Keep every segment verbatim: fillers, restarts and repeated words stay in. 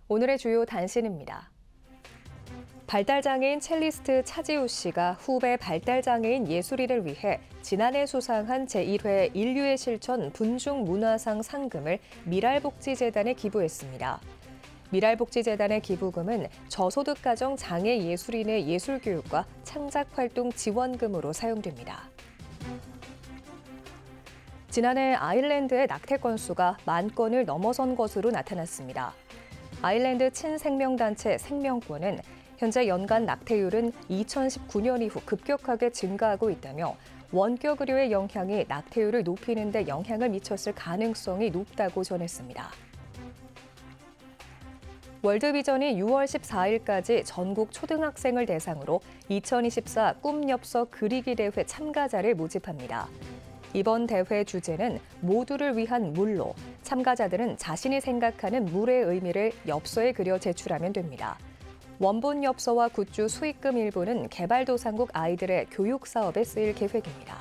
오늘의 주요 단신입니다. 발달장애인 첼리스트 차지우 씨가 후배 발달장애인 예술인을 위해 지난해 수상한 제일 회 인류의 실천 분중문화상 상금을 미랄복지재단에 기부했습니다. 미랄복지재단의 기부금은 저소득 가정 장애 예술인의 예술교육과 창작활동 지원금으로 사용됩니다. 지난해 아일랜드의 낙태 건수가 만 건을 넘어선 것으로 나타났습니다. 아일랜드 친생명단체 생명권은 현재 연간 낙태율은 이천십구 년 이후 급격하게 증가하고 있다며 원격 의료의 영향이 낙태율을 높이는 데 영향을 미쳤을 가능성이 높다고 전했습니다. 월드비전이 유월 십사일까지 전국 초등학생을 대상으로 이천이십사 꿈엽서 그리기 대회 참가자를 모집합니다. 이번 대회 주제는 모두를 위한 물로, 참가자들은 자신이 생각하는 물의 의미를 엽서에 그려 제출하면 됩니다. 원본 엽서와 굿즈 수익금 일부는 개발도상국 아이들의 교육 사업에 쓰일 계획입니다.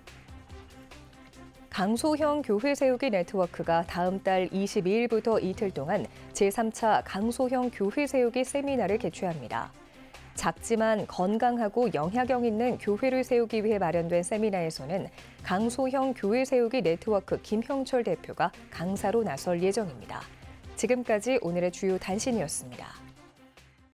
강소형 교회 세우기 네트워크가 다음 달 이십이일부터 이틀 동안 제삼 차 강소형 교회 세우기 세미나를 개최합니다. 작지만 건강하고 영향력 있는 교회를 세우기 위해 마련된 세미나에서는 강소형 교회 세우기 네트워크 김형철 대표가 강사로 나설 예정입니다. 지금까지 오늘의 주요 단신이었습니다.